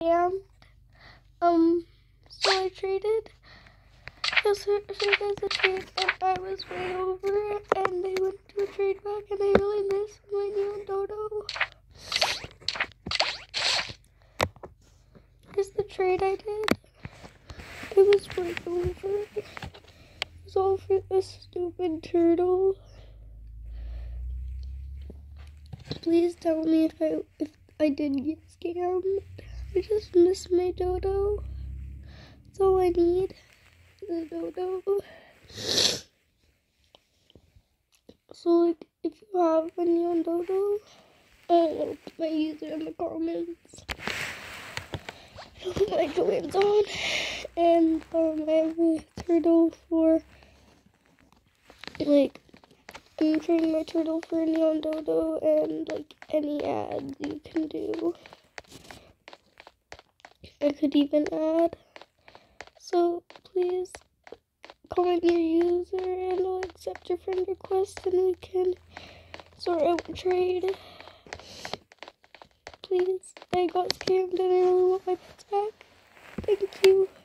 And so I traded yesterday as a trade, and I was way over it, and they went to a trade back, and I really miss my new Dodo. Here's the trade I did. It was way over. It was all for this stupid turtle. Please tell me if I did get scammed. I just miss my Dodo. That's all I need. The Dodo. So like, if you have a neon Dodo, I'll put my user in the comments. I'll put my joins on, and I have a turtle for like, I'm trading my turtle for a neon Dodo, and like any ads you can do, I could even add. So please comment your user, and I'll accept your friend request, and we can sort out a trade. Please, I got scammed and I really want my pets back. Thank you.